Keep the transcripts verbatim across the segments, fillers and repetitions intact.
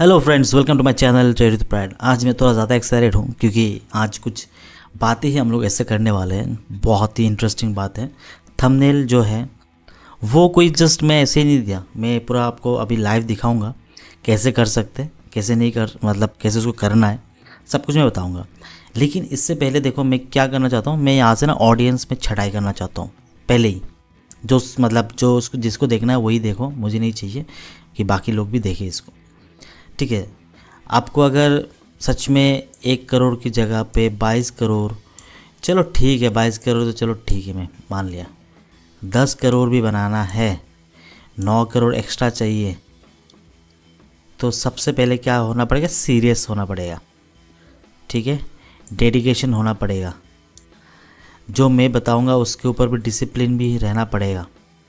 Hello friends, welcome to my channel Trade with Pride. आज मैं थोड़ा ज़्यादा एक्साइटेड हूँ क्योंकि आज कुछ बातें ही हम लोग ऐसे करने वाले हैं। बहुत ही इंटरेस्टिंग बात है। थंबनेल जो है वो कोई जस्ट मैं ऐसे ही नहीं दिया, मैं पूरा आपको अभी लाइव दिखाऊंगा कैसे कर सकते हैं, कैसे नहीं कर मतलब कैसे उसको करना है, सब कुछ मैं बताऊँगा। लेकिन इससे पहले देखो मैं क्या करना चाहता हूँ, मैं यहाँ से ना ऑडियंस में छटाई करना चाहता हूँ पहले ही। जो मतलब जो उसको जिसको देखना है वही देखो, मुझे नहीं चाहिए कि बाकी लोग भी देखें इसको, ठीक है। आपको अगर सच में एक करोड़ की जगह पे बाईस करोड़, चलो ठीक है बाईस करोड़ तो चलो ठीक है, मैं मान लिया। दस करोड़ भी बनाना है, नौ करोड़ एक्स्ट्रा चाहिए, तो सबसे पहले क्या होना पड़ेगा, सीरियस होना पड़ेगा, ठीक है। डेडिकेशन होना पड़ेगा, जो मैं बताऊंगा उसके ऊपर भी डिसिप्लिन भी रहना पड़ेगा,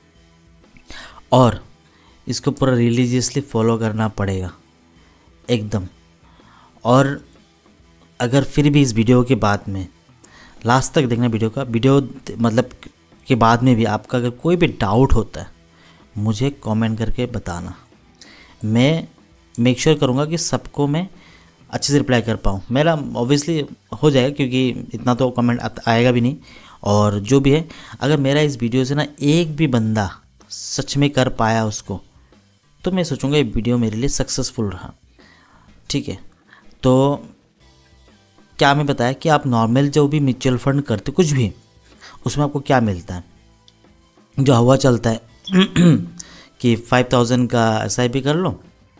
और इसको पूरा रिलीजियसली फॉलो करना पड़ेगा एकदम। और अगर फिर भी इस वीडियो के बाद में लास्ट तक देखना वीडियो का, वीडियो मतलब के बाद में भी आपका अगर कोई भी डाउट होता है मुझे कमेंट करके बताना। मैं मेक श्योर करूँगा कि सबको मैं अच्छे से रिप्लाई कर पाऊँ। मेरा ऑब्वियसली हो जाएगा क्योंकि इतना तो कमेंट आएगा भी नहीं। और जो भी है, अगर मेरा इस वीडियो से ना एक भी बंदा सच में कर पाया उसको, तो मैं सोचूंगा ये वीडियो मेरे लिए सक्सेसफुल रहा, ठीक है। तो क्या मैं बताया कि आप नॉर्मल जो भी म्यूचुअल फंड करते कुछ भी, उसमें आपको क्या मिलता है, जो हवा चलता है कि फाइव थाउजेंड का एस आई पी कर लो,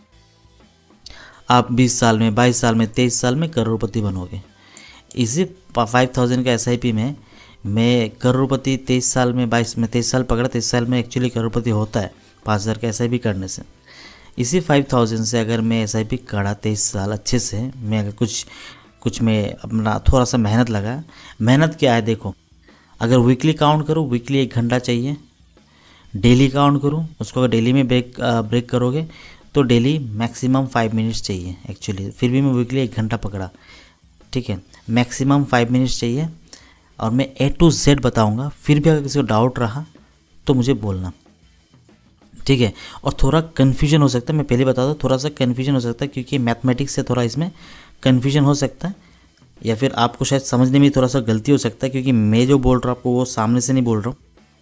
आप बीस साल में, बाईस साल में, तेईस साल में करोड़पति बनोगे। इसी फाइव थाउजेंड का एस आई पी में मैं करोड़पति तेईस साल में, बाईस में, तेईस साल पकड़ा, तेईस साल में एक्चुअली करोड़पति होता है पाँच हज़ार का एस आई पी करने से। इसी फाइव थाउजेंड से अगर मैं एस आई पी करा तेईस साल अच्छे से, मैं अगर कुछ कुछ मैं अपना थोड़ा सा मेहनत लगा। मेहनत क्या है देखो, अगर वीकली काउंट करूँ, वीकली एक घंटा चाहिए। डेली काउंट करूँ, उसको अगर डेली में ब्रेक ब्रेक करोगे तो डेली मैक्सिमम फाइव मिनट्स चाहिए एक्चुअली। फिर भी मैं वीकली एक घंटा पकड़ा, ठीक है, मैक्सिमम फाइव मिनट्स चाहिए। और मैं ए टू जेड बताऊँगा, फिर भी अगर किसी को डाउट रहा तो मुझे बोलना, ठीक है। और थोड़ा कन्फ्यूजन हो सकता है, मैं पहले बता दूं, थोड़ा सा कन्फ्यूजन हो सकता है क्योंकि मैथमेटिक्स से थोड़ा इसमें कन्फ्यूजन हो सकता है, या फिर आपको शायद समझने में थोड़ा सा गलती हो सकता है क्योंकि मैं जो बोल रहा हूँ आपको वो सामने से नहीं बोल रहा हूँ,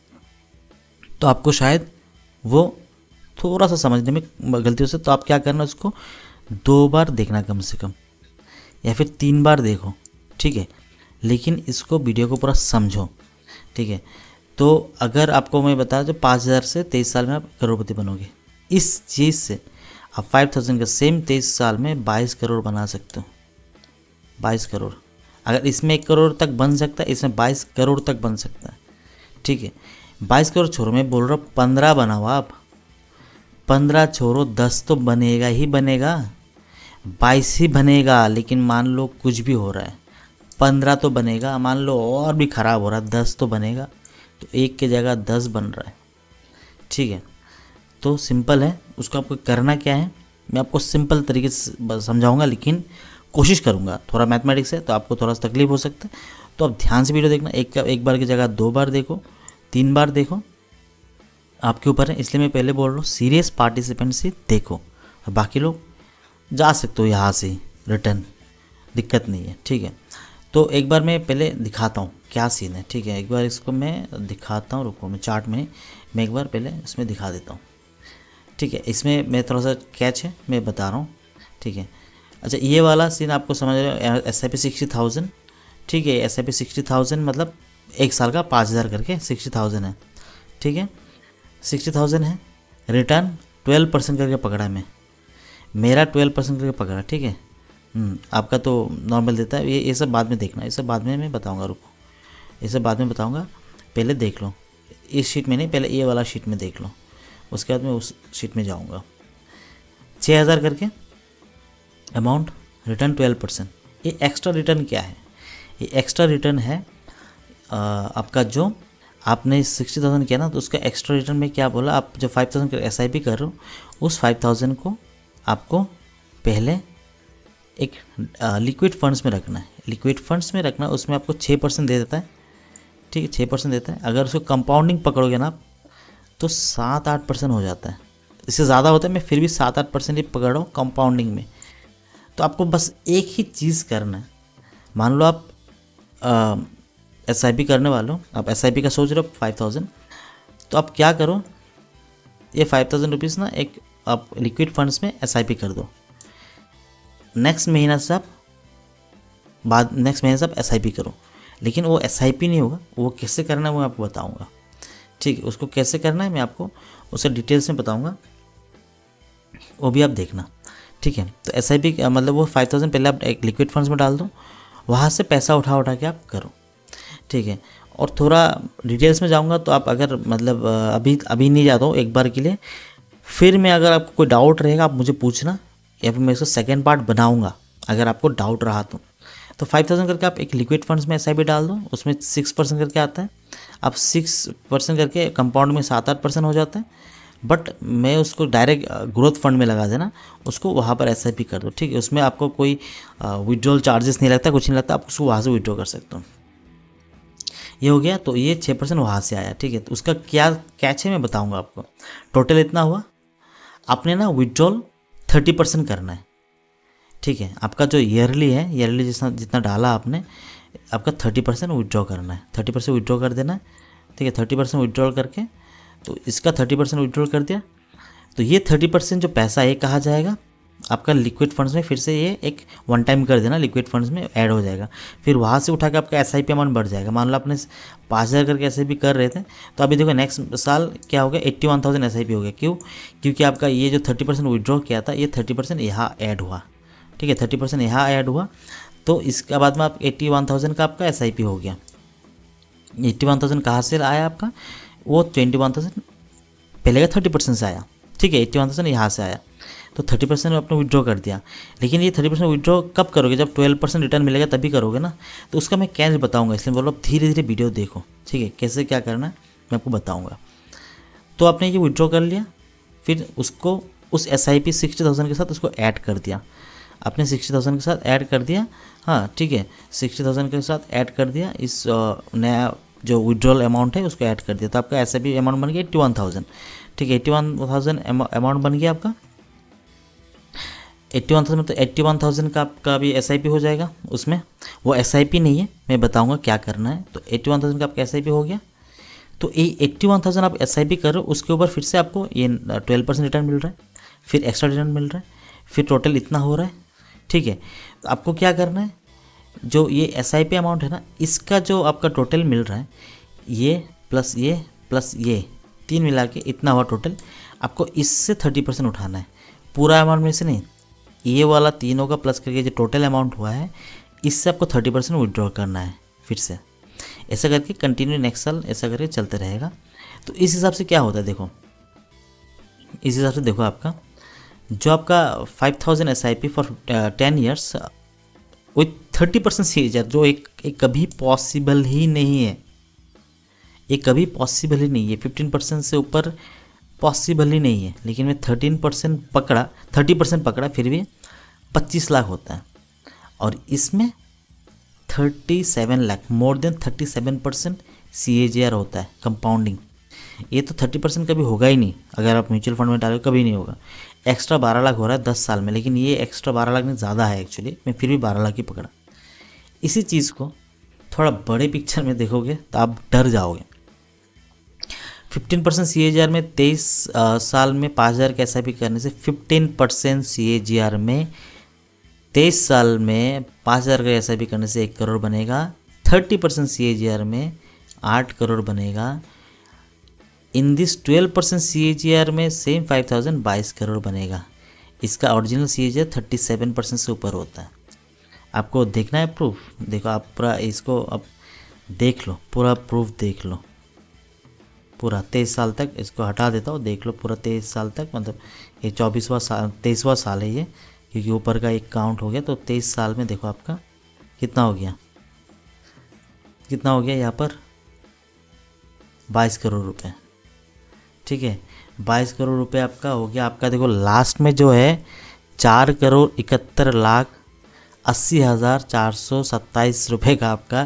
तो आपको शायद वो थोड़ा सा समझने में गलती हो सकती है। तो आप क्या करना, उसको दो बार देखना कम से कम, या फिर तीन बार देखो, ठीक है, लेकिन इसको वीडियो को पूरा समझो, ठीक है। तो अगर आपको मैं बता जो पाँच हज़ार से तेईस साल में आप करोड़पति बनोगे, इस चीज़ से आप फाइव थाउजेंड का सेम तेईस साल में बाईस करोड़ बना सकते हो। बाईस करोड़, अगर इसमें एक करोड़ तक बन सकता है, इसमें बाईस करोड़ तक बन सकता है, ठीक है। बाईस करोड़ छोड़ो, मैं बोल रहा हूँ पंद्रह बनाओ आप, पंद्रह छोड़ो, दस तो बनेगा ही बनेगा, बाईस ही बनेगा। लेकिन मान लो कुछ भी हो रहा है, पंद्रह तो बनेगा, मान लो और भी ख़राब हो रहा है, दस तो बनेगा, तो एक की जगह दस बन रहा है, ठीक है। तो सिंपल है, उसको आपको करना क्या है मैं आपको सिंपल तरीके से समझाऊंगा, लेकिन कोशिश करूंगा। थोड़ा मैथमेटिक्स है तो आपको थोड़ा सा तकलीफ हो सकता है, तो आप ध्यान से वीडियो देखना। एक एक बार की जगह दो बार देखो, तीन बार देखो, आपके ऊपर है। इसलिए मैं पहले बोल रहा हूँ सीरियस पार्टिसिपेंट से देखो, और बाकी लोग जा सकते हो यहाँ से रिटर्न, दिक्कत नहीं है, ठीक है। तो एक बार मैं पहले दिखाता हूँ क्या सीन है, ठीक है। एक बार इसको मैं दिखाता हूँ, रुको मैं चार्ट में मैं एक बार पहले इसमें दिखा देता हूँ, ठीक है। इसमें मैं थोड़ा सा कैच है, मैं बता रहा हूँ, ठीक है। अच्छा, ये वाला सीन आपको समझ रहे हो, S I P sixty thousand, ठीक है। S I P sixty thousand मतलब एक साल का पाँच हज़ार करके सिक्सटी थाउजेंड है, ठीक है। सिक्सटी थाउजेंड है, रिटर्न ट्वेल्व परसेंट करके पकड़ा मैं, मेरा ट्वेल्व परसेंट करके पकड़ा, ठीक है। आपका तो नॉर्मल देता है। ये ये सब बाद में देखना, ये सब बाद में मैं बताऊंगा, रुको ये सब बाद में बताऊंगा, पहले देख लो। इस शीट में नहीं, पहले ये वाला शीट में देख लो, उसके बाद मैं उस शीट में जाऊंगा। छः हज़ार करके अमाउंट, रिटर्न ट्वेल्व परसेंट। ये एक्स्ट्रा रिटर्न क्या है, ये एक्स्ट्रा रिटर्न है आ, आपका जो आपने सिक्सटी थाउजेंड किया ना, तो उसका एक्स्ट्रा रिटर्न में क्या बोला, आप जो फाइव थाउजेंड का एस आई पी कर रहे हो, उस फाइव थाउजेंड को आपको पहले एक लिक्विड फंड्स में रखना है। लिक्विड फंड्स में रखना, उसमें आपको छः परसेंट दे देता है, ठीक है, छः परसेंट देता है। अगर उसको कंपाउंडिंग पकड़ोगे ना आप, तो सात आठ परसेंट हो जाता है इससे ज़्यादा होता है, मैं फिर भी सात आठ परसेंट ही पकड़ रहा हूँ कंपाउंडिंग में। तो आपको बस एक ही चीज़ करना है। मान लो आप एस आई पी करने वाले हो, आप एस आई पी का सोच रहे हो फाइव थाउजेंड, तो आप क्या करो, ये फाइव थाउजेंड रुपीज़ ना एक आप लिक्विड फंड्स में एस आई पी कर दो। नेक्स्ट महीना से आप बाद नेक्स्ट महीने से आप एस आई पी करो, लेकिन वो एस आई पी नहीं होगा, वो कैसे करना है वो मैं आपको बताऊँगा। ठीक है, उसको कैसे करना है मैं आपको उसे डिटेल्स में बताऊँगा, वो भी आप देखना। ठीक है, तो एस आई पी मतलब वो फाइव थाउजेंड पहले आप एक लिक्विड फंड्स में डाल दो, वहाँ से पैसा उठा उठा के आप करो। ठीक है, और थोड़ा डिटेल्स में जाऊँगा तो आप अगर मतलब अभी अभी नहीं जाता हूँ एक बार के लिए, फिर मैं अगर आपको कोई डाउट रहेगा आप मुझे पूछना, या फिर मैं इसको सेकेंड पार्ट बनाऊँगा अगर आपको डाउट रहा तो। तो फाइव थाउजेंड करके आप एक लिक्विड फंड्स में एस आई पी डाल दो, उसमें सिक्स परसेंट करके आता है, आप सिक्स परसेंट करके कंपाउंड में सात आठ परसेंट हो जाता है। बट मैं उसको डायरेक्ट ग्रोथ फंड में लगा देना, उसको वहाँ पर एस आई पी कर दो। ठीक है, उसमें आपको कोई विड्रॉल चार्जेस नहीं लगता, कुछ नहीं लगता, आप उसको वहाँ से विड्रॉ कर सकते हो। ये हो गया, तो ये छः परसेंट वहाँ से आया। ठीक है, तो उसका क्या कैच है मैं बताऊँगा आपको। टोटल इतना हुआ, आपने ना विड्रॉल थर्टी परसेंट करना है। ठीक है, आपका जो ईयरली है, ईयरली जितना जितना डाला आपने, आपका थर्टी परसेंट विड्रॉ करना है, थर्टी परसेंट विड्रॉ कर देना है। ठीक है, थर्टी परसेंट विड्रॉ करके, तो इसका थर्टी परसेंट विड्रॉ कर दिया, तो ये थर्टी परसेंट जो पैसा है कहाँ जाएगा, आपका लिक्विड फंड्स में फिर से ये एक वन टाइम कर देना, लिक्विड फंड्स में ऐड हो जाएगा। फिर वहाँ से उठा के आपका एस आई पी अमाउंट बढ़ जाएगा। मान लो आपने पाँच हज़ार करके एस आई पी कर रहे थे, तो अभी देखो नेक्स्ट साल क्या हो गया, eighty one thousand S I P हो गया। क्यों? क्योंकि आपका ये जो थर्टी परसेंट विड्रॉ किया था, ये थर्टी परसेंट यहाँ ऐड हुआ। ठीक है, थर्टी परसेंट यहाँ ऐड हुआ, तो इसके बाद में आप एट्टी वन थाउजेंड का आपका एस आई पी हो गया। एट्टी वन थाउजेंड कहाँ से आया आपका, वो ट्वेंटी वन थाउजेंड पहले का थर्टी परसेंट से आया। ठीक है, एट्टी वन थाउजेंड यहाँ से आया, तो थर्टी परसेंट आपने विड्रॉ कर दिया। लेकिन ये थर्टी परसेंट विड्रॉ कब करोगे, जब ट्वेल्व परसेंट रिटर्न मिलेगा तभी करोगे ना। तो उसका मैं कैसे बताऊंगा, इसलिए बोलो धीरे धीरे वीडियो देखो। ठीक है, कैसे क्या करना है मैं आपको बताऊंगा। तो आपने ये विड्रॉ कर लिया, फिर उसको उस S I P sixty thousand के साथ उसको ऐड कर दिया। आपने सिक्सटी थाउजेंड के साथ ऐड कर दिया, हाँ ठीक है, सिक्सटी थाउजेंड के साथ ऐड कर दिया, इस नया जो विड्रॉल अमाउंट है उसको ऐड कर दिया, तो आपका एस आई पी अमाउंट बन गया एट्टी वन थाउजेंड। ठीक है, एट्टी वन थाउजेंड अमाउंट बन गया आपका एट्टी वन थाउजेंड, तो एट्टी वन थाउजेंड का आपका भी एस आई पी हो जाएगा। उसमें वो एस आई पी नहीं है, मैं बताऊंगा क्या करना है। तो एट्टी वन थाउजेंड का आपका एस आई पी हो गया, तो ये एट्टी वन थाउजेंड आप एस आई पी कर रहे हो, उसके ऊपर फिर से आपको ये ट्वेल्व परसेंट रिटर्न मिल रहा है, फिर एक्स्ट्रा रिटर्न मिल रहा है, फिर टोटल इतना हो रहा है। ठीक है, तो आपको क्या करना है, जो ये एस आई पी अमाउंट है ना, इसका जो आपका टोटल मिल रहा है, ये प्लस ये प्लस ये तीन मिला के इतना हुआ टोटल, आपको इससे थर्टी परसेंट उठाना है, पूरा अमाउंट में से नहीं, ये वाला तीनों का प्लस करके जो टोटल अमाउंट हुआ है, इससे आपको थर्टी परसेंट विड्रॉ करना है फिर से। ऐसा करके कंटिन्यू नेक्स्ट साल ऐसा करके चलते रहेगा। तो इस हिसाब से क्या होता है देखो, इस हिसाब से देखो आपका जो आपका five thousand S I P for ten years with thirty percent C H R, जो एक, एक कभी पॉसिबल ही नहीं है, ये कभी पॉसिबल ही नहीं है, फिफ्टीन परसेंट से ऊपर पॉसिबल ही नहीं है। लेकिन मैं थर्टीन परसेंट पकड़ा, थर्टी परसेंट पकड़ा, फिर भी पच्चीस लाख होता है, और इसमें thirty seven lakh, more than thirty seven percent C A G R होता है कंपाउंडिंग। ये तो थर्टी परसेंट कभी होगा ही नहीं, अगर आप म्यूचुअल फंड में डालोगे कभी नहीं होगा। एक्स्ट्रा बारह लाख हो रहा है दस साल में, लेकिन ये एक्स्ट्रा बारह लाख नहीं ज़्यादा है एक्चुअली, मैं फिर भी बारह लाख ही पकड़ा। इसी चीज़ को थोड़ा बड़े पिक्चर में देखोगे तो आप डर जाओगे। Fifteen percent C A G R में तेईस साल में पाँच हज़ार के एस आई पी करने से fifteen percent C A G R में तेईस साल में पाँच हज़ार का एस आई पी करने से एक करोड़ बनेगा। Thirty percent C A G R में आठ करोड़ बनेगा। In this twelve percent C A G R में सेम फाइव थाउजेंड बाईस करोड़ बनेगा। इसका original C A G R thirty seven percent से ऊपर होता है। आपको देखना है प्रूफ, देखो आप पूरा इसको अब देख लो, पूरा प्रूफ देख लो, पूरा तेईस साल तक इसको हटा देता हूँ, देख लो पूरा तेईस साल तक, मतलब ये चौबीसवां साल तेईसवां साल है ये, क्योंकि ऊपर का एक काउंट हो गया। तो तेईस साल में देखो आपका कितना हो गया, कितना हो गया यहाँ पर बाईस करोड़ रुपए। ठीक है, बाईस करोड़ रुपए आपका हो गया। आपका देखो लास्ट में जो है चार करोड़ इकहत्तर लाख अस्सी हज़ार चार सौ सत्ताईस रुपये का आपका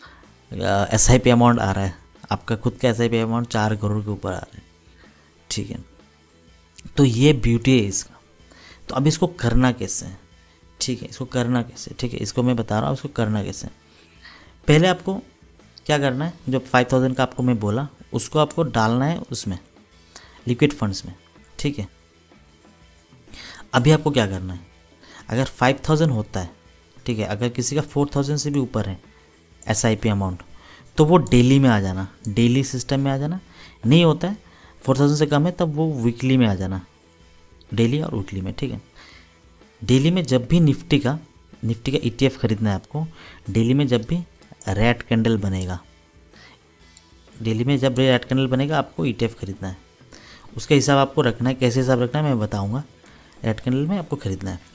एस आई पी अमाउंट आ रहा है। आपका खुद का एस आई पी अमाउंट चार करोड़ के ऊपर आ रहा है। ठीक है, तो ये ब्यूटी है इसका। तो अब इसको करना कैसे है, ठीक है, इसको करना कैसे, ठीक है, इसको मैं बता रहा हूँ इसको करना कैसे। पहले आपको क्या करना है, जो फाइव थाउजेंड का आपको मैं बोला उसको आपको डालना है उसमें लिक्विड फंड्स में, ठीक है। अभी आपको क्या करना है, अगर फाइव थाउजेंड होता है, ठीक है, अगर किसी का फोर थाउजेंड से भी ऊपर है एस आई पी अमाउंट, तो वो डेली में आ जाना, डेली सिस्टम में आ जाना। नहीं होता है फोर थाउजेंड से कम है तब वो वीकली में आ जाना, डेली और वीकली में, ठीक है। डेली में जब भी निफ्टी का निफ्टी का ई टी एफ खरीदना है आपको, डेली में जब भी रेड कैंडल बनेगा, डेली में जब रेड कैंडल बनेगा आपको ई टी एफ खरीदना है। उसका हिसाब आपको रखना है, कैसे हिसाब रखना है मैं बताऊंगा। रेड कैंडल में आपको खरीदना है,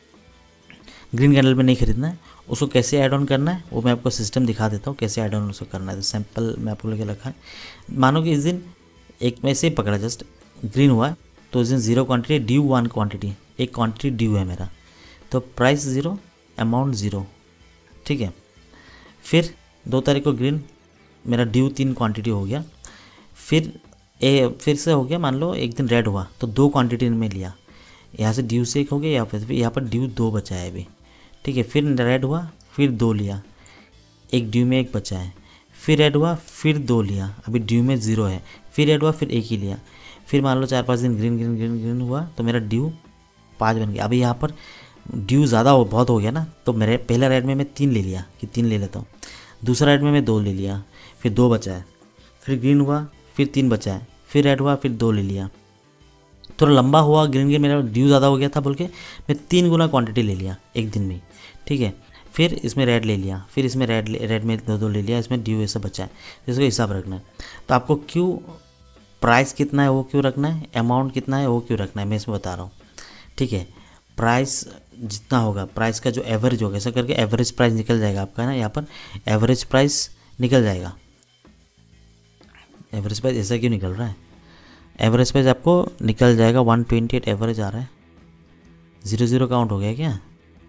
ग्रीन कैंडल में नहीं खरीदना है। उसको कैसे ऐड ऑन करना है वो मैं आपको सिस्टम दिखा देता हूँ, कैसे ऐड ऑन उसको करना है। तो सैंपल मैं आपको लेके रखा है। मानो कि इस दिन एक में से ही पकड़ा, जस्ट ग्रीन हुआ है, तो उस दिन zero quantity, due one quantity, एक क्वांटिटी ड्यू है मेरा, तो प्राइस ज़ीरो, अमाउंट ज़ीरो, ठीक है। फिर दो तारीख को ग्रीन, मेरा ड्यू तीन क्वांटिटी हो गया। फिर ए फिर से हो गया, मान लो एक दिन रेड हुआ तो दो क्वांटिटी में लिया, यहाँ से ड्यू से एक हो गया, यहाँ पर यहाँ पर ड्यू दो बचा है अभी, ठीक है। फिर रेड हुआ, फिर दो लिया, एक ड्यू में एक बचा है। फिर रेड हुआ, फिर दो लिया, अभी ड्यू में ज़ीरो है। फिर रेड हुआ, फिर एक ही लिया। फिर मान लो चार पाँच दिन ग्रीन ग्रीन ग्रीन ग्रीन हुआ तो मेरा ड्यू पाँच बन गया। अभी यहाँ पर ड्यू ज़्यादा हो, बहुत हो गया ना, तो मेरे पहला रेड में मैं तीन ले लिया कि तीन ले लेता हूँ। दूसरा रेड में मैं दो ले लिया, फिर दो बचा है। फिर ग्रीन हुआ, फिर तीन बचा है। फिर रेड हुआ, फिर दो ले लिया। थोड़ा लंबा हुआ ग्रीन ग्रीन, मेरा ड्यू ज़्यादा हो गया था बोल के मैं तीन गुना क्वांटिटी ले लिया एक दिन में, ठीक है। फिर इसमें रेड ले लिया, फिर इसमें रेड रेड में दो दो ले लिया, इसमें ड्यू ऐसा बचा है। इसका हिसाब रखना है। तो आपको क्यों प्राइस कितना है वो क्यों रखना है, अमाउंट कितना है वो क्यों रखना है, मैं इसमें बता रहा हूँ, ठीक है। प्राइस जितना होगा, प्राइस का जो एवरेज होगा, ऐसा करके एवरेज प्राइस निकल जाएगा आपका ना, यहाँ पर एवरेज प्राइस निकल जाएगा। एवरेज प्राइस ऐसा क्यों निकल रहा है, एवरेज प्राइस आपको निकल जाएगा वन ट्वेंटी एट एवरेज आ रहा है। ज़ीरो ज़ीरो काउंट हो गया क्या,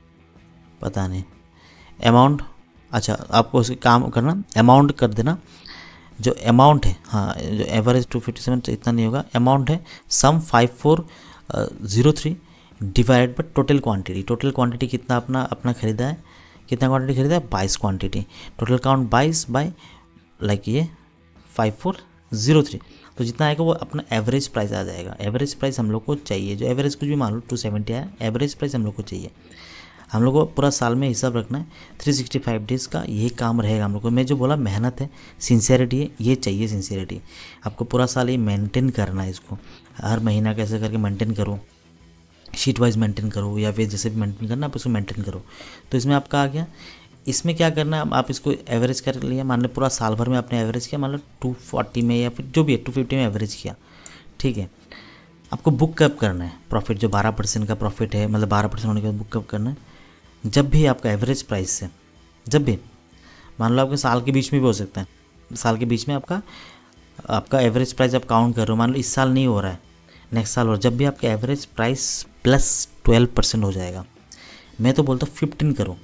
पता नहीं। अमाउंट, अच्छा आपको उसके काम करना, अमाउंट कर देना जो अमाउंट है, हाँ जो एवरेज टू फिफ्टी सेवन इतना नहीं होगा, अमाउंट है sum five four zero three divide by total quantity. Total quantity कितना अपना अपना खरीदा है, कितना क्वांटिटी खरीदा है, बाईस क्वांटिटी। टोटल काउंट बाईस बाई लाइक ये फाइव फोर ज़ीरो थ्री, तो जितना आएगा वो अपना एवरेज प्राइस आ जाएगा। एवरेज प्राइस हम लोग को चाहिए, जो एवरेज कुछ भी मान लो टू सेवेंटी आया, एवरेज प्राइस हम लोग को चाहिए। हम लोग को पूरा साल में हिसाब रखना है, थ्री सिक्सटी फाइव डेज़ का ये काम रहेगा हम लोग को। मैं जो बोला मेहनत है, सिंसियरिटी है, ये चाहिए सिंसियरिटी। आपको पूरा साल ये मेंटेन करना है, इसको हर महीना कैसे करके मेंटेन करो, शीट वाइज मेंटेन करो या फिर जैसे भी मेंटेन करना आप उसको मेंटेन करो। तो इसमें आपका आ गया, इसमें क्या करना है, आप इसको एवरेज कर लिया, मान लो पूरा साल भर में आपने एवरेज किया, मान लो टू फोर्टी में या फिर जो भी है टू फिफ्टी में एवरेज किया, ठीक है। आपको बुक कब करना है प्रॉफिट, जो बारह परसेंट का प्रॉफिट है, मतलब बारह परसेंट होने के बाद बुक कब करना है, जब भी आपका एवरेज प्राइस से, जब भी मान लो आपके साल के बीच में भी हो सकता है, साल के बीच में आपका आपका एवरेज प्राइस आप काउंट कर रहे हो, मान लो इस साल नहीं हो रहा है, नेक्स्ट साल हो, जब भी आपका average price plus twelve percent हो जाएगा, मैं तो बोलता हूँ फिफ्टीन करो,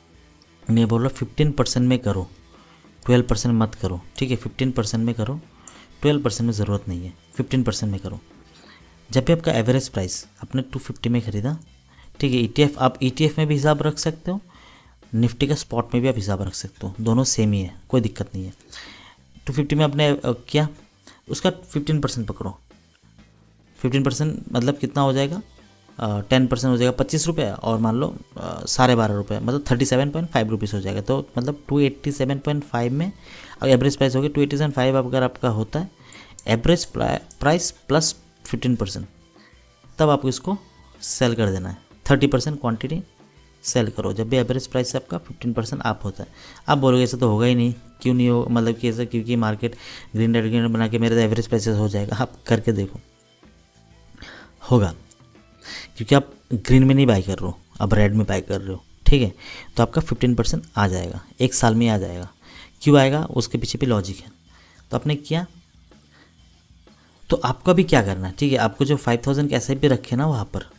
मैं बोल रहा हूँ फिफ्टीन परसेंट में करो, ट्वेल्व परसेंट मत करो, ठीक है। फिफ्टीन परसेंट में करो, ट्वेल्व परसेंट में ज़रूरत नहीं है, फिफ्टीन परसेंट में करो। जब भी आपका एवरेज प्राइस आपने टू फिफ्टी में ख़रीदा, ठीक है। ई टी एफ, आप ई टी एफ में भी हिसाब रख सकते हो, निफ्टी का स्पॉट में भी आप हिसाब रख सकते हो, दोनों सेम ही है, कोई दिक्कत नहीं है। टू फिफ्टी में आपने किया, उसका फिफ्टीन परसेंट पकड़ो, फिफ्टीन परसेंट मतलब कितना हो जाएगा, टेन परसेंट हो जाएगा पच्चीस रुपये, और मान लो साढ़े बारह रुपये मतलब thirty seven point five rupees हो जाएगा। तो मतलब two eighty seven point five में अगर एवरेज प्राइस होगी, टू एट्टी सेवन फाइव अगर आपका होता है average price plus fifteen percent, तब आपको इसको सेल कर देना है। थर्टी परसेंट क्वान्टिटी सेल करो जब भी एवरेज प्राइस से आपका फिफ्टीन परसेंट आप होता है। आप बोलोगे ऐसा तो होगा ही नहीं, क्यों नहीं हो, मतलब कि ऐसा क्योंकि मार्केट ग्रीन रेड ग्रीन बना के मेरे तो एवरेज प्राइस हो जाएगा। आप करके देखो, होगा, क्योंकि आप ग्रीन में नहीं बाई कर रहे हो, अब रेड में बाई कर रहे हो, ठीक है। तो आपका फिफ्टीन परसेंट आ जाएगा, एक साल में आ जाएगा। क्यों आएगा, उसके पीछे भी लॉजिक है। तो आपने किया, तो आपको भी क्या करना है, ठीक है। आपको जो फाइव थाउजेंड के एस आई पी रखे ना, वहाँ पर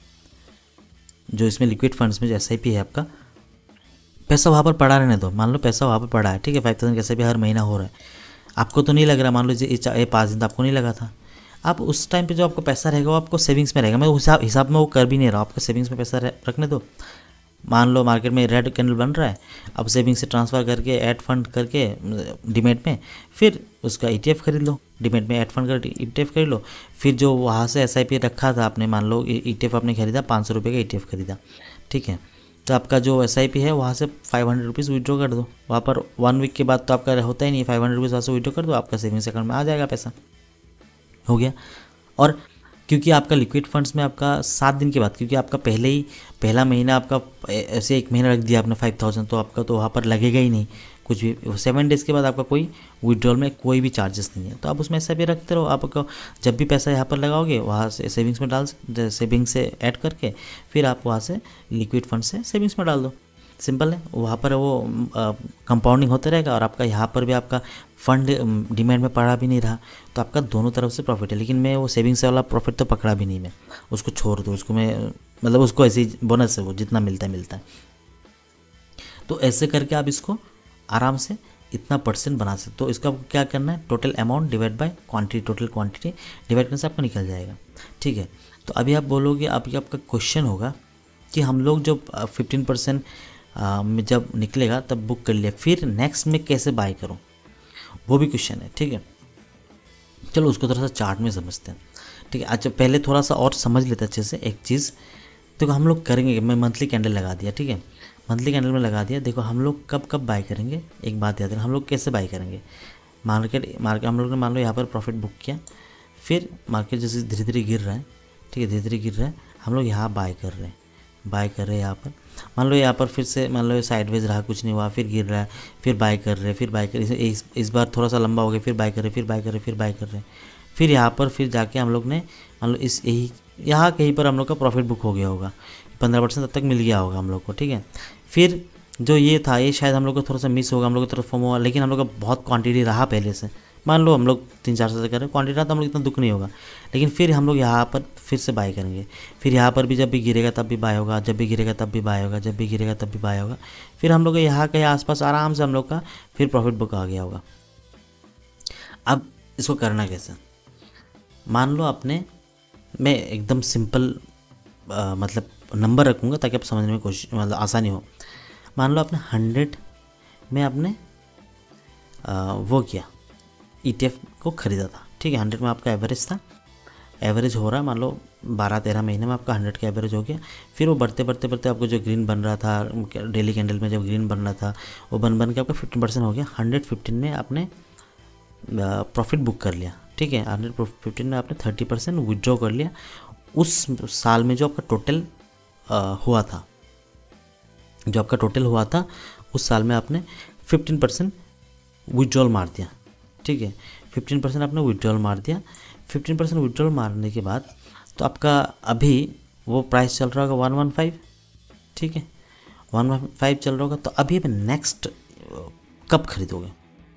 जो इसमें लिक्विड फंड्स में जो एस आई पी है आपका, पैसा वहाँ पर पड़ा रहने दो। मान लो पैसा वहाँ पर पड़ा है, ठीक है, फाइव थाउजेंड के एस आई पी हर महीना हो रहा है, आपको तो नहीं लग रहा, मान लो ये पाँच दिन तो आपको नहीं लगा था, आप उस टाइम पे जो आपको पैसा रहेगा वो आपको सेविंग्स में रहेगा। मैं उस हिसाब हिसाब में वो कर भी नहीं रहा, आपका सेविंग्स में पैसा रखने दो। मान लो मार्केट में रेड कैंडल बन रहा है, अब सेविंग से ट्रांसफ़र करके ऐड फंड करके डीमेट में, फिर उसका ईटीएफ खरीद लो, डीमेट में ऐड फंड कर ईटीएफ खरीद लो। फिर जो वहाँ से एसआईपी रखा था आपने, मान लो ईटीएफ आपने खरीदा पाँच सौ रुपये का ईटीएफ खरीदा, ठीक है, तो आपका जो एसआईपी है वहाँ से फाइव हंड्रेड रुपीज़ विड्रॉ कर दो। वहाँ पर वन वीक के बाद तो आपका होता ही नहीं, फाइव हंड्रेड रुपीज़ वहाँ से विड्रॉ कर दो, आपका सेविंग्स अकाउंट में आ जाएगा पैसा, हो गया। और क्योंकि आपका लिक्विड फंड्स में आपका सात दिन के बाद, क्योंकि आपका पहले ही पहला महीना आपका ऐसे एक महीना रख दिया आपने फाइव थाउजेंड, तो आपका तो वहाँ पर लगेगा ही नहीं कुछ भी। सेवन डेज़ के बाद आपका कोई विड्रॉल में कोई भी चार्जेस नहीं है, तो आप उसमें ऐसा भी रखते रहो। आपको जब भी पैसा यहाँ पर लगाओगे वहाँ से सेविंग्स में डाल, सेविंग्स से ऐड करके फिर आप वहाँ से लिक्विड फंड से सेविंग्स में डाल दो, सिंपल है। वहाँ पर वो कंपाउंडिंग होते रहेगा और आपका यहाँ पर भी आपका फंड डिमांड में पड़ा भी नहीं रहा, तो आपका दोनों तरफ से प्रॉफिट है। लेकिन मैं वो सेविंग्स वाला प्रॉफिट तो पकड़ा भी नहीं, मैं उसको छोड़ दूँ, उसको मैं मतलब उसको ऐसे ही बोनस है, वो जितना मिलता है मिलता है। तो ऐसे करके आप इसको आराम से इतना परसेंट बना सकते। तो इसका क्या करना है, total amount divide by quantity, total quantity divide करने से आपको निकल जाएगा, ठीक है। तो अभी आप बोलोगे, अभी आपका क्वेश्चन होगा कि हम लोग जो फिफ्टीन परसेंट में जब निकलेगा तब बुक कर लिया, फिर नेक्स्ट में कैसे बाय करूं, वो भी क्वेश्चन है, ठीक है। चलो उसको थोड़ा सा चार्ट में समझते हैं, ठीक है। अच्छा पहले थोड़ा सा और समझ लेते अच्छे से एक चीज़। देखो हम लोग करेंगे, मैं मंथली कैंडल लगा दिया, ठीक है, मंथली कैंडल में लगा दिया। देखो हम लोग कब कब बाय करेंगे, एक बात याद रखना, हम लोग कैसे बाय करेंगे। मार्केट मार्केट हम लोग ने मान लो यहाँ पर प्रॉफिट बुक किया, फिर मार्केट जैसे धीरे धीरे गिर रहा है, ठीक है, धीरे धीरे गिर रहा है, हम लोग यहाँ बाय कर रहे हैं, बाय कर रहे हैं यहाँ पर। मान लो यहाँ पर फिर से मान लो साइडवेज रहा, कुछ नहीं हुआ, फिर गिर रहा है, फिर बाय कर रहे हैं, फिर बाय कर रहे हैं, इस, इस बार थोड़ा सा लंबा हो गया, फिर बाय कर रहे हैं, फिर बाय कर रहे हैं, फिर बाय कर रहे हैं, फिर यहाँ पर फिर जाके हम लोग ने मान लो इस यही यहाँ कहीं पर हम लोग का प्रॉफिट बुक हो गया होगा, पंद्रह परसेंट तब तक मिल गया होगा हम लोग को, ठीक है। फिर जो ये था ये शायद हम लोग को थोड़ा सा मिस होगा, हम लोग की तरफ फॉर्म हुआ, लेकिन हम लोग का बहुत क्वांटिटी रहा पहले से, मान लो हम लोग तीन चार सौ से कर रहे हैं, क्वांटिटी रहा तो हम लोग इतना दुख नहीं होगा। लेकिन फिर हम लोग यहाँ पर फिर से बाय करेंगे, फिर यहाँ पर भी जब भी गिरेगा तब भी बाय होगा, जब भी गिरेगा तब भी बाय होगा, जब भी गिरेगा तब भी बाय होगा, फिर हम लोग यहाँ के आसपास आराम से हम लोग का फिर प्रॉफिट बुक आ गया होगा। अब इसको करना कैसे, मान लो आपने, मैं एकदम सिंपल आ, मतलब नंबर रखूँगा ताकि आप समझने में कोशिश मतलब आसानी हो। मान लो आपने हंड्रेड में आपने आ, वो किया, ईटीएफ को ख़रीदा था, ठीक है, हंड्रेड में आपका एवरेज था, एवरेज हो रहा है मान लो बारह तेरह महीने में आपका हंड्रेड का एवरेज हो गया। फिर वो बढ़ते बढ़ते बढ़ते आपको जो ग्रीन बन रहा था डेली कैंडल में, जब ग्रीन बन रहा था वो बन बन के आपका फिफ्टीन परसेंट हो गया, हंड्रेड फिफ्टीन में आपने प्रॉफिट बुक कर लिया, ठीक है, हंड्रेड फिफ्टीन में आपने थर्टी परसेंट विड्रॉ कर लिया। उस साल में जो आपका टोटल हुआ था, जो आपका टोटल हुआ था उस साल में आपने फिफ्टीन परसेंट विड्रॉल मार दिया, ठीक है, फिफ्टीन परसेंट आपने विड्रॉल मार दिया। फिफ्टीन परसेंट विड्रॉल मारने के बाद तो आपका अभी वो प्राइस चल रहा होगा वन वन फाइव, ठीक है, वन वन फाइव चल रहा होगा। तो अभी नेक्स्ट कब खरीदोगे,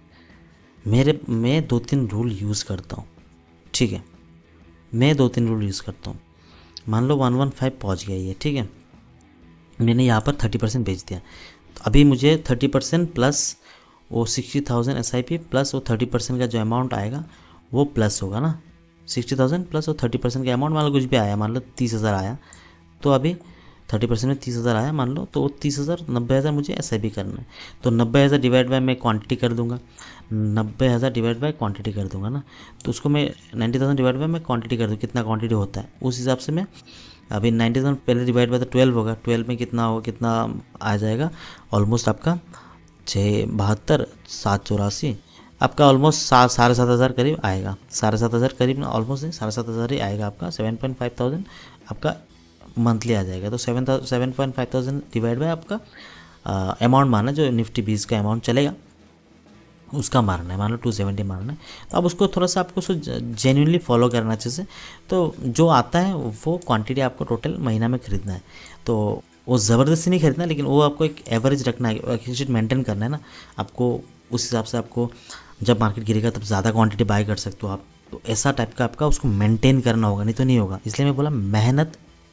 मेरे मैं दो तीन रूल यूज़ करता हूँ, ठीक है, मैं दो तीन रूल यूज़ करता हूँ। मान लो वन वन फाइव पहुँच गया ये, ठीक है, मैंने यहाँ पर थर्टी परसेंट बेच दिया, तो अभी मुझे थर्टी परसेंट प्लस वो sixty thousand S I P plus वो थर्टी परसेंट का जो अमाउंट आएगा वो प्लस होगा ना, सिक्सटी थाउजेंड प्लस वो थर्टी परसेंट का अमाउंट, मान लो कुछ भी आया, मान लो तीस हज़ार आया, तो अभी थर्टी परसेंट में तीस हज़ार आया मान लो, तो वो तीस हज़ार नब्बे हज़ार मुझे एस आई पी करना है। तो नब्बे हज़ार डिवाइड बाय मैं क्वांटिटी कर दूंगा, नब्बे हज़ार डिवाइड बाय क्वांटिटी कर दूंगा ना, तो उसको मैं नाइन्टी थाउजेंड डिवाइड बाय मैं क्वांटिटी कर दूँ, कितना क्वांटिटी होता है उस हिसाब से मैं अभी नाइन्टी थाउजेंड पहले डिवाइड बाय तो ट्वेल्व होगा, ट्वेल्व में कितना होगा, कितना आ जाएगा, ऑलमोस्ट आपका छः बहत्तर सात चौरासी आपका ऑलमोस्ट सात साढ़े सात हज़ार करीब आएगा, साढ़े सात हज़ार करीब ना, ऑलमोस्ट साढ़े सात हज़ार ही आएगा आपका, सेवन पॉइंट फाइव थाउजेंड आपका मंथली आ जाएगा। तो seven seven point five thousand divide by आपका अमाउंट मारना, जो निफ्टी बीस का अमाउंट चलेगा उसका मारना है, मान लो टू सेवेंटी मारना है। तो अब उसको थोड़ा सा आपको जेन्युइनली फॉलो करना अच्छे से, तो जो आता है वो क्वांटिटी आपको टोटल महीना में खरीदना है। तो वो ज़बरदस्ती नहीं खरीदना, लेकिन वो आपको एक एवरेज रखना है, एक मेंटेन करना है ना आपको, उस हिसाब से आपको जब मार्केट गिरेगा तब ज़्यादा क्वांटिटी बाय कर सकते हो आप। तो ऐसा टाइप का आपका उसको मेंटेन करना होगा, नहीं तो नहीं होगा। इसलिए मैं बोला मेहनत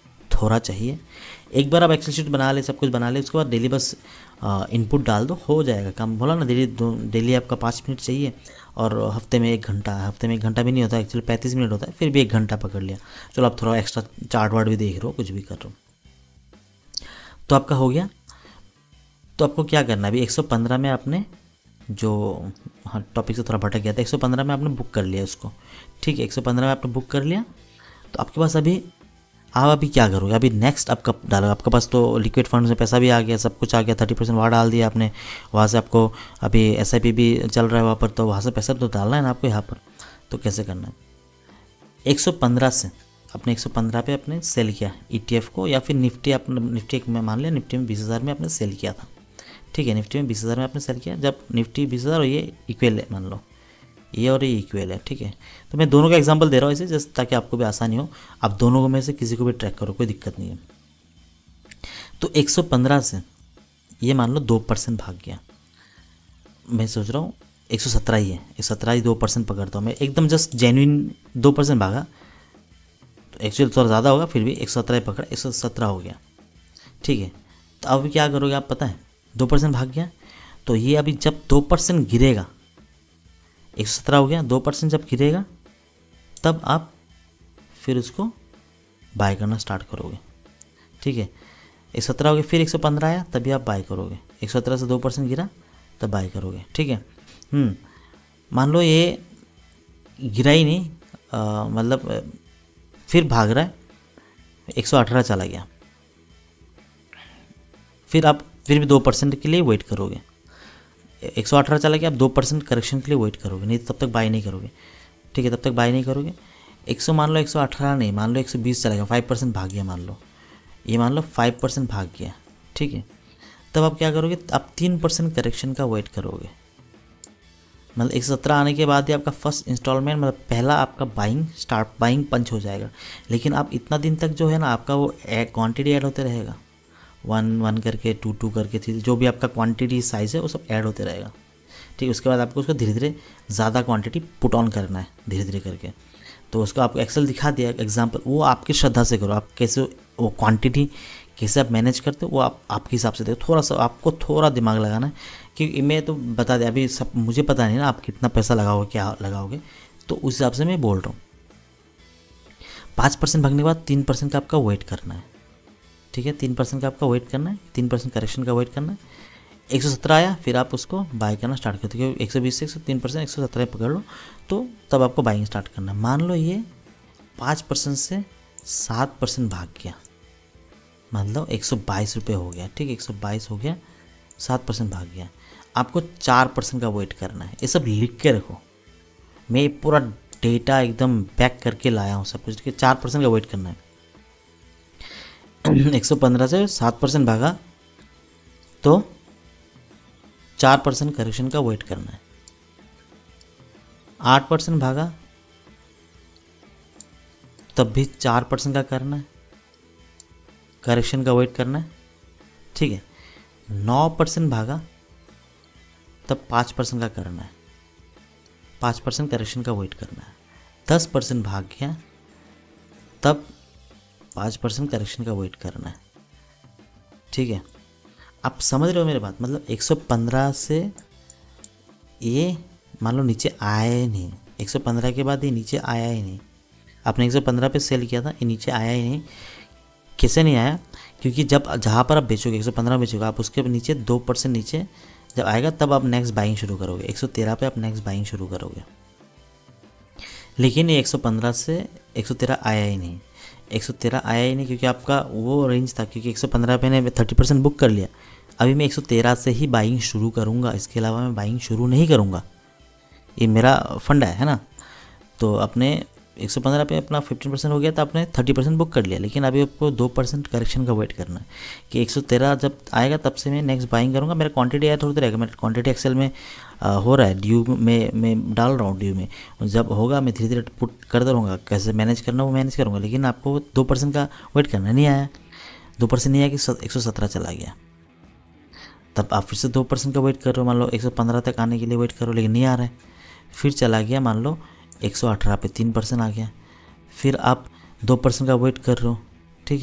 थोड़ा चाहिए। एक बार आप एक्सेल शीट बना ले, सब कुछ बना ले, उसके बाद डेली बस इनपुट डाल दो, हो जाएगा काम। बोला ना डेली डेली आपका पाँच मिनट चाहिए और हफ्ते में एक घंटा, हफ्ते में एक घंटा भी नहीं होता एक्चुअली पैंतीस मिनट होता है, फिर भी एक घंटा पकड़ लिया। चलो आप थोड़ा एक्स्ट्रा चार्ट वार्ट भी देख रहे हो, कुछ भी कर रहे हो, तो आपका हो गया। तो आपको क्या करना है अभी, एक सौ पंद्रह में आपने जो, हाँ टॉपिक से थोड़ा भटक गया था, एक सौ पंद्रह में आपने बुक कर लिया उसको, ठीक है, एक सौ पंद्रह में आपने बुक कर लिया। तो आपके पास अभी आप अभी क्या करोगे, अभी नेक्स्ट आप कब डालोगे, आपके पास तो लिक्विड फंड में पैसा भी आ गया, सब कुछ आ गया, थर्टी परसेंट वहाँ डाल दिया आपने, वहाँ से आपको अभी एस आई पी भी चल रहा है वहाँ पर, तो वहाँ से पैसा तो डालना है ना आपको यहाँ पर। तो कैसे करना है, एक सौ पंद्रह से अपने एक सौ पंद्रह पे आपने सेल किया ई टी एफ को, या फिर निफ्टी, आपने निफ्टी में मान लिया, निफ्टी में बीस हज़ार में आपने सेल किया था, ठीक है, निफ्टी में बीस हज़ार में आपने सेल किया। जब निफ्टी बीस हज़ार और ये इक्वल है, मान लो ये और ये इक्वल है, ठीक है। तो मैं दोनों का एग्जांपल दे रहा हूँ इसे, जस्ट ताकि आपको भी आसानी हो, आप दोनों को में से किसी को भी ट्रैक करो, कोई दिक्कत नहीं है। तो एक सौ पंद्रह से ये मान लो दो परसेंट भाग गया, मैं सोच रहा हूँ एक सौ सत्रह ही है, एक सौ सत्रह ही दो परसेंट पकड़ता हूँ मैं, एकदम जस्ट जेन्युइन दो परसेंट भागा, तो एक्चुअली थोड़ा ज़्यादा होगा, फिर भी एक सौ सत्रह पकड़ा, एक सौ सत्रह हो गया, ठीक है। तो अब क्या करोगे आप, पता है दो परसेंट भाग गया, तो ये अभी जब दो परसेंट गिरेगा, एक सौ सत्रह हो गया, दो परसेंट जब गिरेगा तब आप फिर उसको बाय करना स्टार्ट करोगे, ठीक है। एक सौ सत्रह हो गया, फिर एक सौ पंद्रह आया, तभी आप बाय करोगे, एक सौ सत्रह से दो परसेंट गिरा तब बाय करोगे, ठीक है। हम्म मान लो ये गिरा ही नहीं, आ, मतलब फिर भाग रहा है, एक सौ अठारह चला गया, फिर आप फिर भी दो परसेंट के लिए वेट करोगे, एक सौ अठारह चला गया, आप दो परसेंट करेक्शन के लिए वेट करोगे, नहीं तब तक बाय नहीं करोगे, ठीक है, तब तक बाय नहीं करोगे। एक सौ मान लो एक सौ अठारह नहीं, मान लो एक सौ बीस चला गया, फाइव परसेंट भाग गया, मान लो ये मान लो फाइव परसेंट भाग गया, ठीक है। तब आप क्या करोगे, आप तीन परसेंट करेक्शन का वेट करोगे, मतलब एक सौ सत्रह आने के बाद ही आपका फर्स्ट इंस्टॉलमेंट, मतलब पहला आपका बाइंग स्टार्ट बाइंग पंच हो जाएगा। लेकिन आप इतना दिन तक जो है ना आपका वो क्वांटिटी ऐड होते रहेगा, वन वन करके, टू टू करके, थ्री, जो भी आपका क्वांटिटी साइज़ है वो सब ऐड होते रहेगा, ठीक है। उसके बाद आपको उसको धीरे धीरे ज़्यादा क्वांटिटी पुट ऑन करना है धीरे धीरे करके। तो उसको आपको एक्सेल दिखा दिया एग्जांपल, वो आपकी श्रद्धा से करो, आप कैसे वो क्वांटिटी कैसे आप मैनेज करते हो वो आप आपके हिसाब से देखो, थोड़ा सा आपको थोड़ा दिमाग लगाना है, क्योंकि मैं तो बता दें अभी सब मुझे पता नहीं ना आप कितना पैसा लगाओगे क्या लगाओगे, तो उस हिसाब से मैं बोल रहा हूँ। पाँच परसेंट भागने के बाद तीन परसेंट का आपका वेट करना है, ठीक है, तीन परसेंट का आपका वेट करना है, तीन परसेंट करेक्शन का वेट करना है। एक सौ सत्रह आया, फिर आप उसको बाय करना स्टार्ट करते हो, क्योंकि एक सौ बीस से एक सौ तीन परसेंट एक सौ सत्रह पकड़ लो, तो तब आपको बाइंग स्टार्ट करना है। मान लो ये पाँच परसेंट से सात परसेंट भाग गया, मतलब एक सौ बाईस रुपये हो गया, ठीक है, एक सौ बाईस हो गया, सात परसेंट भाग गया, आपको चार परसेंट का वेट करना है। ये सब लिख के रखो, मैं पूरा डेटा एकदम बैक करके लाया हूँ सब कुछ, ठीक है, चार परसेंट का वेट करना है। एक सौ पंद्रह से सात परसेंट भागा तो चार परसेंट करेक्शन का वेट करना है। आठ परसेंट भागा तब भी चार परसेंट का करना है, करेक्शन का वेट करना है, ठीक है। नौ परसेंट भागा तब पाँच परसेंट का करना है, पाँच परसेंट करेक्शन का वेट करना है। दस परसेंट भाग गया तब पाँच परसेंट करेक्शन का वेट करना है, ठीक है। आप समझ रहे हो मेरी बात, मतलब एक सौ पंद्रह से ये मान लो नीचे आया ही नहीं, एक सौ पंद्रह के बाद ये नीचे आया ही नहीं, आपने एक सौ पंद्रह पे सेल किया था, ये नीचे आया ही नहीं। कैसे नहीं आया, क्योंकि जब जहाँ पर आप बेचोगे एक सौ पंद्रह बेचोगे, आप उसके नीचे दो परसेंट नीचे जब आएगा तब आप नेक्स्ट बाइंग शुरू करोगे, एक सौ तेरह पे आप नेक्स्ट बाइंग शुरू करोगे। लेकिन ये एक सौ पंद्रह से एक सौ तेरह आया ही नहीं, एक सौ तेरह आया ही नहीं क्योंकि आपका वो रेंज था, क्योंकि एक सौ पंद्रह पे ने थर्टी परसेंट बुक कर लिया। अभी मैं एक सौ तेरह से ही बाइंग शुरू करूँगा, इसके अलावा मैं बाइंग शुरू नहीं करूँगा, ये मेरा फंडा है ना। तो अपने एक सौ पंद्रह पे अपना फिफ्टीन परसेंट हो गया तो आपने थर्टी परसेंट बुक कर लिया, लेकिन अभी आपको दो परसेंट करेक्शन का वेट करना है कि एक सौ तेरह जब आएगा तब से मैं नेक्स्ट बाइंग करूँगा। मेरा क्वांटिटी आया थोड़ी देर रहेगा, मेरा क्वांटिटी एक्सेल में आ, हो रहा है, ड्यू में मैं डाल रहा हूँ, ड्यू में जब होगा मैं धीरे धीरे पुट करता रहूँगा, कैसे मैनेज करना वो मैनेज करूँगा। लेकिन आपको दो परसेंट का वेट करना नहीं आया, दो परसेंट नहीं आया कि एक सौ सत्रह चला गया, तब आप फिर से दो परसेंट का वेट करो, मान लो एक सौ पंद्रह तक आने के लिए वेट करो, लेकिन नहीं आ रहा है, फिर चला गया मान लो एक सौ अठारह पे तीन परसेंट आ गया, फिर आप दो परसेंट का वेट कर रहे हो, ठीक है,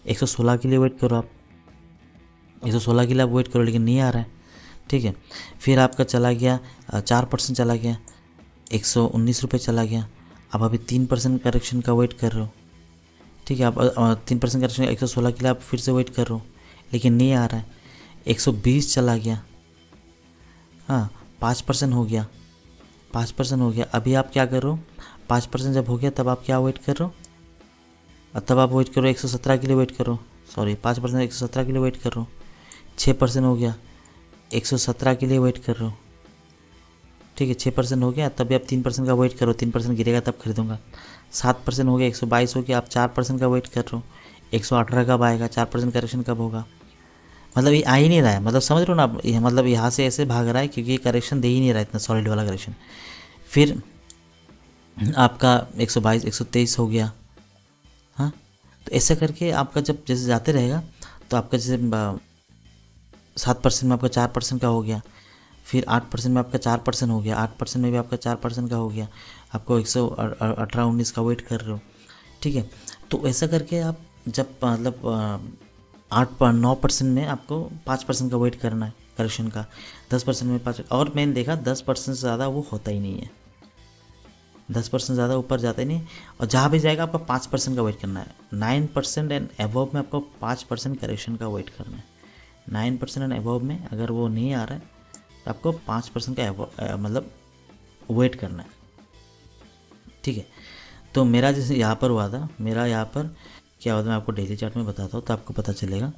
एक सौ सोलह के लिए वेट करो आप, एक सौ सोलह के लिए आप वेट करो, लेकिन नहीं आ रहा है। ठीक है, फिर आपका चला गया चार परसेंट चला गया, एक सौ उन्नीस रुपये चला गया। अब अभी तीन परसेंट करेक्शन का वेट कर रहे हो। ठीक है, आप तीन परसेंट करेक्शन एक सौ सोलह के लिए आप फिर से वेट कर रहे हो, लेकिन नहीं आ रहा है। एक सौ बीस चला गया, हाँ पाँच परसेंट हो गया, पाँच परसेंट हो गया। अभी आप क्या कर रहे हो, पाँच परसेंट जब हो गया तब आप क्या वेट कर रहे हो, तब आप वेट करो एक सौ सत्रह के लिए वेट करो, सॉरी पाँच परसेंट एक सौ सत्रह के लिए वेट कर रहे हो। छः परसेंट हो गया, एक सौ सत्रह के लिए वेट कर रहे हो। ठीक है, छः परसेंट हो गया, तभी आप तीन परसेंट का वेट करो, तीन परसेंट गिरेगा तब खरीदूंगा। सात परसेंट हो गया, एक सौ बाईस हो गया, आप चार परसेंट का वेट कर रहे हो। एक सौ अठारह कब आएगा, चार परसेंट करेक्शन कब होगा, मतलब ये आ ही नहीं रहा है, मतलब समझ रहे हो ना आप, ये मतलब यहाँ से ऐसे भाग रहा है क्योंकि ये करेक्शन दे ही नहीं रहा है इतना सॉलिड वाला करेक्शन। फिर आपका एक सौ बाईस एक सौ तेईस हो गया। हाँ, तो ऐसा करके आपका जब जैसे जाते रहेगा तो आपका जैसे सात परसेंट में आपका चार परसेंट का हो गया, फिर आठ परसेंट में आपका चार परसेंट हो गया, आठ परसेंट में भी आपका चार परसेंट का हो गया, आपको एक सौ अठारह उन्नीस का वेट कर रहे हो। ठीक है, तो ऐसा करके आप जब मतलब आठ नौ परसेंट में आपको पाँच परसेंट का वेट करना है करेक्शन का, दस परसेंट में पाँच, और मैंने देखा दस परसेंट से ज़्यादा वो होता ही नहीं है, दस परसेंट ज़्यादा ऊपर जाता ही नहीं, और जहाँ भी जाएगा आपको पाँच परसेंट का वेट करना है। नाइन परसेंट एंड एबव में आपको पाँच परसेंट करेक्शन का वेट करना है। नाइन परसेंट एंड एबव में अगर वो नहीं आ रहा है तो आपको पाँच परसेंट का मतलब वेट करना है। ठीक है, तो मेरा जैसे यहाँ पर हुआ था, मेरा यहाँ पर क्या होता है मैं आपको डेली चार्ट में बताता हूँ तो आपको पता चलेगा।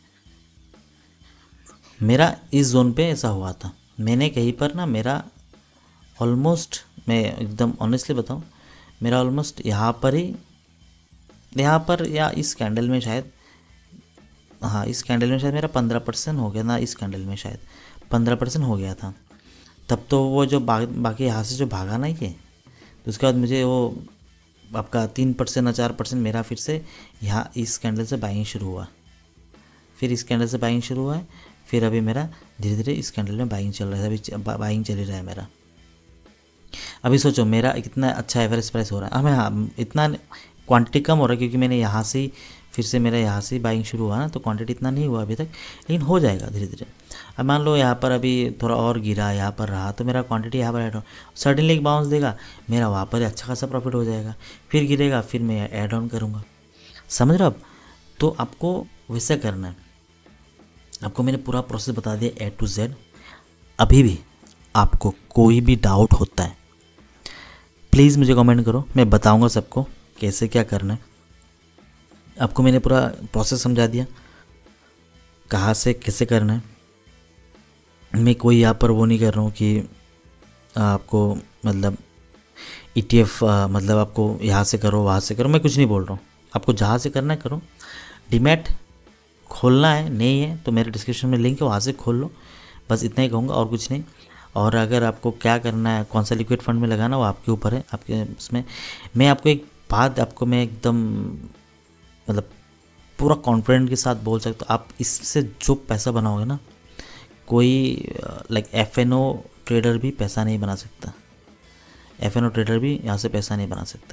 मेरा इस जोन पे ऐसा हुआ था, मैंने कहीं पर ना मेरा ऑलमोस्ट, मैं एकदम ऑनेस्टली बताऊँ, मेरा ऑलमोस्ट यहाँ पर ही, यहाँ पर या इस कैंडल में शायद, हाँ इस कैंडल में शायद मेरा पंद्रह परसेंट हो गया ना, इस कैंडल में शायद पंद्रह परसेंट हो गया था। तब तो वो जो बा, बाकी यहाँ से जो भागा ना ये, तो उसके बाद मुझे वो आपका तीन परसेंट या चार परसेंट मेरा फिर से यहाँ इस कैंडल से बाइंग शुरू हुआ, फिर इस कैंडल से बाइंग शुरू हुआ है, फिर अभी मेरा धीरे धीरे इस कैंडल में बाइंग चल रहा है, अभी बाइंग चल ही रहा है मेरा। अभी सोचो मेरा कितना अच्छा एवरेज प्राइस हो रहा है, हमें हाँ इतना क्वांटिटी कम हो रहा है क्योंकि मैंने यहाँ से ही फिर से मेरा यहाँ से बाइंग शुरू हुआ ना, तो क्वांटिटी इतना नहीं हुआ अभी तक, लेकिन हो जाएगा धीरे धीरे। अब मान लो यहाँ पर अभी थोड़ा और गिरा, यहाँ पर रहा, तो मेरा क्वांटिटी यहाँ पर ऐड हो, सडनली एक बाउंस देगा, मेरा वहाँ पर अच्छा खासा प्रॉफिट हो जाएगा, फिर गिरेगा, फिर मैं ऐड ऑन करूँगा। समझ रहे हो अब? तो आपको वैसा करना है, आपको मैंने पूरा प्रोसेस बता दिया ए टू जेड। अभी भी आपको कोई भी डाउट होता है प्लीज़ मुझे कमेंट करो, मैं बताऊँगा सबको कैसे क्या करना है। आपको मैंने पूरा प्रोसेस समझा दिया, कहाँ से कैसे करना है। मैं कोई यहाँ पर वो नहीं कर रहा हूँ कि आपको मतलब ईटीएफ मतलब आपको यहाँ से करो वहाँ से करो, मैं कुछ नहीं बोल रहा हूँ, आपको जहाँ से करना है करो। डीमैट खोलना है नहीं है तो मेरे डिस्क्रिप्शन में लिंक है, वहाँ से खोल लो, बस इतना ही कहूँगा और कुछ नहीं। और अगर आपको क्या करना है, कौन सा लिक्विड फंड में लगाना, वो आपके ऊपर है, आपके उसमें। मैं आपको एक बात आपको मैं एकदम मतलब पूरा कॉन्फिडेंट के साथ बोल सकता हूँ, आप इससे जो पैसा बनाओगे ना, कोई like F N O trader भी पैसा नहीं बना सकता, एफ एन ओ ट्रेडर भी यहाँ से पैसा नहीं बना सकता।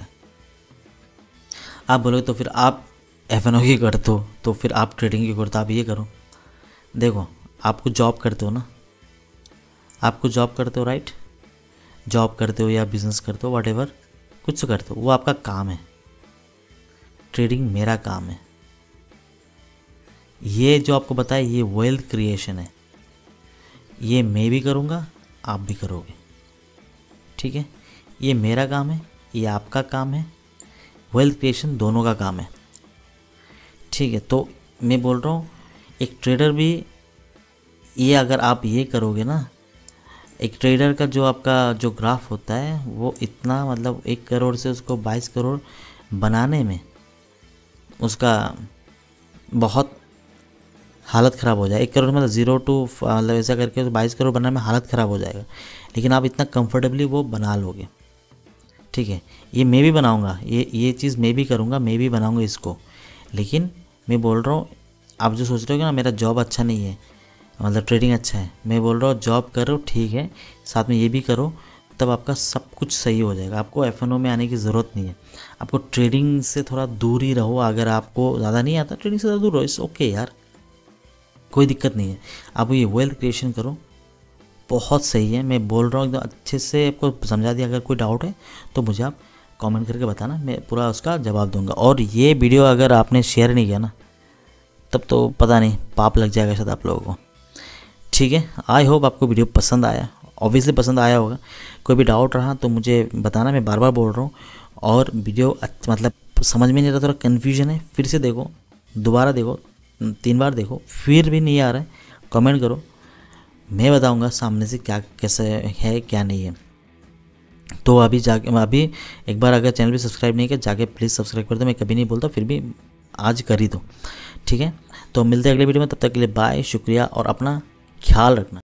आप बोलोगे तो फिर आप एफ एन ओ की करते हो तो फिर आप ट्रेडिंग की करते हो, आप ये करो। देखो आपको जॉब करते हो ना, आपको जॉब करते हो राइट, जॉब करते हो या बिजनेस करते हो, वट एवर कुछ तो करते हो, वो आपका काम है। ट्रेडिंग मेरा काम है। ये जो आपको बताया ये वेल्थ क्रिएशन है, ये मैं भी करूँगा आप भी करोगे, ठीक है। ये मेरा काम है, ये आपका काम है, वेल्थ क्रिएशन दोनों का काम है, ठीक है। तो मैं बोल रहा हूँ एक ट्रेडर भी, ये अगर आप ये करोगे ना, एक ट्रेडर का जो आपका जो ग्राफ होता है वो इतना मतलब एक करोड़ से उसको बाईस करोड़ बनाने में उसका बहुत हालत ख़राब हो जाए। एक करोड़ मतलब ज़ीरो टू मतलब ऐसा करके तो बाईस करोड़ बनाने में हालत ख़राब हो जाएगा, लेकिन आप इतना कंफर्टेबली वो बना लोगे, ठीक है। ये मैं भी बनाऊंगा, ये ये चीज़ मैं भी करूँगा, मैं भी बनाऊंगा इसको। लेकिन मैं बोल रहा हूँ आप जो सोच रहे हो ना मेरा जॉब अच्छा नहीं है, मतलब ट्रेडिंग अच्छा है, मैं बोल रहा हूँ जॉब करो ठीक है, साथ में ये भी करो, तब आपका सब कुछ सही हो जाएगा। आपको एफ एन ओ में आने की ज़रूरत नहीं है। आपको ट्रेडिंग से थोड़ा दूर ही रहो। अगर आपको ज़्यादा नहीं आता ट्रेडिंग से ज़्यादा दूर रहो, इट्स ओके यार, कोई दिक्कत नहीं है। आप ये वेल्थ क्रिएशन करो, बहुत सही है। मैं बोल रहा हूँ एकदम अच्छे से आपको समझा दिया। अगर कोई डाउट है तो मुझे आप कमेंट करके बताना, मैं पूरा उसका जवाब दूंगा। और ये वीडियो अगर आपने शेयर नहीं किया ना, तब तो पता नहीं पाप लग जाएगा शायद आप लोगों को। ठीक है, आई होप आपको वीडियो पसंद आया, ऑब्वियसली पसंद आया होगा। कोई भी डाउट रहा तो मुझे बताना, मैं बार बार बोल रहा हूँ। और वीडियो मतलब समझ में नहीं रहा, थोड़ा कन्फ्यूजन है, फिर से देखो, दोबारा देखो, तीन बार देखो, फिर भी नहीं आ रहा है, कमेंट करो, मैं बताऊंगा सामने से क्या कैसे है क्या नहीं है। तो अभी जाके अभी एक बार अगर चैनल भी सब्सक्राइब नहीं किया, जाके प्लीज़ सब्सक्राइब कर दो। मैं कभी नहीं बोलता, फिर भी आज कर ही दो। ठीक है, तो मिलते हैं अगले वीडियो में, तब तक के लिए बाय, शुक्रिया और अपना ख्याल रखना।